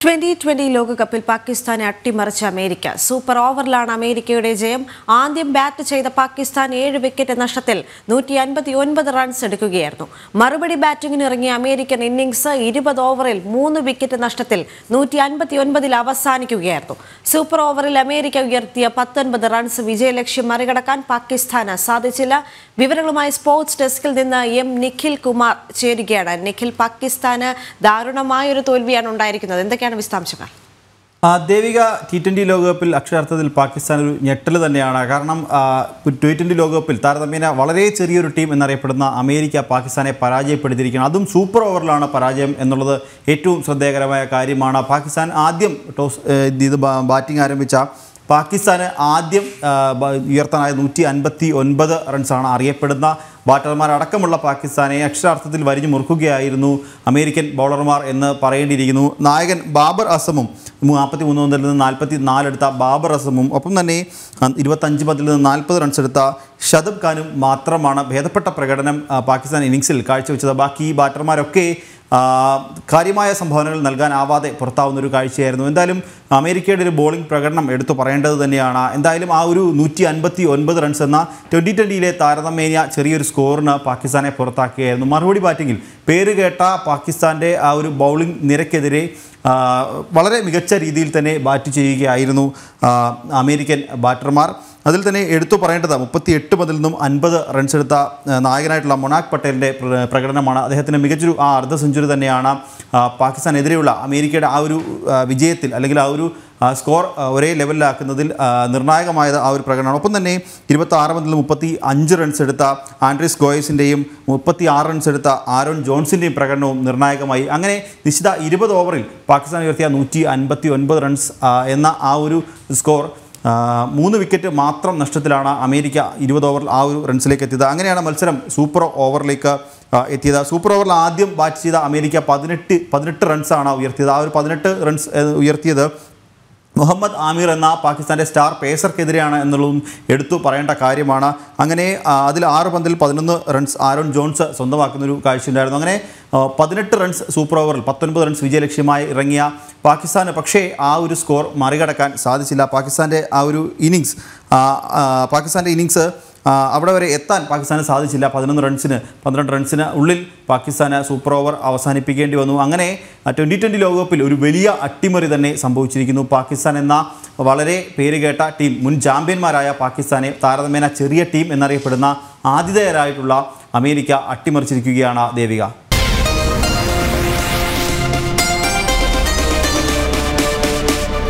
2020 ലോകകപ്പിൽ പാകിസ്ഥാനെ അട്ടിമറിച്ച America. Super ഓവറിലാണ് അമേരിക്കയുടെ ജയം. ആദ്യം ബാറ്റ് ചെയ്ത പാകിസ്ഥാൻ 7 വിക്കറ്റ് നഷ്ടത്തിൽ 159 റൺസ് എടുക്കുകയായിരുന്നു. മറുപടി ബാറ്റിംഗിന് ഇറങ്ങിയ അമേരിക്കൻ ഇന്നിംഗ്സ് 20 ഓവറിൽ 3 വിക്കറ്റ് നഷ്ടത്തിൽ 159 അവസാനിക്കുകയായിരുന്നു. സൂപ്പർ ഓവറിൽ അമേരിക്ക ഉയർത്തിയ 19 റൺസ് വിജയലക്ഷ്യം മറികടക്കാൻ പാകിസ്ഥാന് സാധിച്ചില്ല. വിവരങ്ങളുമായി സ്പോർട്സ് ഡെസ്കിൽ നിന്ന് നിഖിൽ കുമാർ ചേരുകയാണ്. നിഖിൽ, പാകിസ്ഥാന് ദാരുണമായൊരു തോൽവിയാണ് ഉണ്ടായിരിക്കുന്നത്. എന്തൊക്കെയാണ് വിശദാംശങ്ങൾ? ദേവിക, T20 ലോകകപ്പിൽ അക്ഷരാർത്ഥത്തിൽ പാകിസ്ഥാൻ ഒരു ഞെട്ടൽ തന്നെയാണ്. കാരണം T20 ലോകകപ്പിൽ താരതമ്യേന വളരെ ചെറിയൊരു ടീം എന്നറിയപ്പെടുന്ന അമേരിക്ക പാകിസ്ഥാനെ പരാജയപ്പെടുത്തിയിരിക്കുകയാണ്. അതും സൂപ്പർ ഓവറിലാണ് പരാജയം എന്നുള്ളത് ഏറ്റവും ശ്രദ്ധേയകരമായ കാര്യമാണ്. പാകിസ്ഥാൻ ആദ്യം ബാറ്റിംഗ് ആരംഭിച്ച പാകിസ്ഥാന് ആദ്യം ഉയർത്താനായ 159 റൺസാണ്. അറിയപ്പെടുന്ന ബാറ്റർമാരടക്കമുള്ള പാകിസ്ഥാനെ അക്ഷരാർത്ഥത്തിൽ വരിഞ്ഞു മുറുക്കുകയായിരുന്നു അമേരിക്കൻ ബൗളർമാർ എന്ന് പറയേണ്ടിയിരിക്കുന്നു. നായകൻ ബാബർ അസമും 43 പന്തിൽ നിന്ന് 44 എടുത്ത ബാബർ അസമും ഒപ്പം തന്നെ 25 പന്തിൽ നിന്ന് 40 റൺസ് എടുത്ത ഷദബ് ഖാനും മാത്രമാണ് ഭേദപ്പെട്ട പ്രകടനം പാകിസ്ഥാൻ ഇന്നിംഗ്സിൽ കാഴ്ചവെച്ചത്. ബാക്കി ബാറ്റർമാരൊക്കെ കാര്യമായ സംഭാവനകൾ നൽകാനാവാതെ പുറത്താവുന്നൊരു കാഴ്ചയായിരുന്നു. എന്തായാലും അമേരിക്കയുടെ ഒരു ബോളിംഗ് പ്രകടനം എടുത്തു പറയേണ്ടത് തന്നെയാണ്. എന്തായാലും ആ ഒരു 159 റൺസ് എന്ന 2020 താരതമ്യേന ചെറിയൊരു സ്കോറിന് പാകിസ്ഥാനെ പുറത്താക്കുകയായിരുന്നു. മറുപടി ബാറ്റിങ്ങിൽ പേരുകേട്ട പാകിസ്ഥാൻ്റെ ആ ഒരു ബൗളിംഗ് നിരക്കെതിരെ വളരെ മികച്ച രീതിയിൽ തന്നെ ബാറ്റ് ചെയ്യുകയായിരുന്നു അമേരിക്കൻ ബാറ്റർമാർ. അതിൽ തന്നെ എടുത്തു പറയേണ്ടത് 38 പന്തിൽ നിന്നും 50 റൺസ് എടുത്ത നായകനായിട്ടുള്ള മൊണാക് പട്ടേലിൻ്റെ പ്രകടനമാണ്. അദ്ദേഹത്തിന് മികച്ചൊരു അർദ്ധ സെഞ്ചുറി തന്നെയാണ് പാകിസ്ഥാനെതിരെയുള്ള അമേരിക്കയുടെ ആ ഒരു വിജയത്തിൽ അല്ലെങ്കിൽ ആ ഒരു സ്കോർ ഒരേ ലെവലിലാക്കുന്നതിൽ നിർണായകമായത് ആ ഒരു പ്രകടനമാണ്. ഒപ്പം തന്നെ 26 പന്തിൽ 35 റൺസ് എടുത്ത ആൻഡ്രീസ് ഗോയസിൻ്റെയും 36 റൺസ് എടുത്ത ആരോൺ ജോൺസിൻ്റെയും പ്രകടനവും നിർണായകമായി. അങ്ങനെ നിശ്ചിത 20 ഓവറിൽ പാകിസ്ഥാൻ ഉയർത്തിയ 159 റൺസ് എന്ന ആ ഒരു സ്കോർ 3 വിക്കറ്റ് മാത്രം നഷ്ടത്തിലാണ് അമേരിക്ക 20 ഓവറിൽ ആ ഒരു റൺസിലേക്ക് എത്തിയത്. അങ്ങനെയാണ് മത്സരം സൂപ്പർ ഓവറിലേക്ക് എത്തിയത്. സൂപ്പർ ഓവറിൽ ആദ്യം ബാറ്റ് ചെയ്ത അമേരിക്ക 18 റൺസാണ് ഉയർത്തിയത്. ആ ഒരു 18 റൺസ് ഉയർത്തിയത് മുഹമ്മദ് ആമിർ എന്ന പാകിസ്ഥാൻ്റെ സ്റ്റാർ പേസർക്കെതിരെയാണ് എന്നുള്ളതും എടുത്തു പറയേണ്ട കാര്യമാണ്. അങ്ങനെ അതിൽ 6 പന്തിൽ 11 റൺസ് ആരോൺ ജോൺസ് സ്വന്തമാക്കുന്നൊരു കാഴ്ചയുണ്ടായിരുന്നു. അങ്ങനെ 18 റൺസ് സൂപ്പർ ഓവറിൽ 19 റൺസ് വിജയലക്ഷ്യമായി ഇറങ്ങിയ പാകിസ്ഥാന് പക്ഷേ ആ ഒരു സ്കോർ മറികടക്കാൻ സാധിച്ചില്ല. പാകിസ്ഥാൻ്റെ ഇന്നിങ്സ് അവിടെ വരെ എത്താൻ പാകിസ്ഥാന് സാധിച്ചില്ല. 12 റൺസിന് ഉള്ളിൽ പാകിസ്ഥാന് സൂപ്പർ ഓവർ അവസാനിപ്പിക്കേണ്ടി വന്നു. അങ്ങനെ 2020 ലോകകപ്പിൽ ഒരു വലിയ അട്ടിമറി തന്നെ സംഭവിച്ചിരിക്കുന്നു. പാകിസ്ഥാൻ എന്ന വളരെ പേരുകേട്ട ടീം, മുൻ ചാമ്പ്യന്മാരായ പാകിസ്ഥാനെ താരതമ്യേന ചെറിയ ടീം എന്നറിയപ്പെടുന്ന ആതിഥേയരായിട്ടുള്ള അമേരിക്ക അട്ടിമറിച്ചിരിക്കുകയാണ് ദേവിക.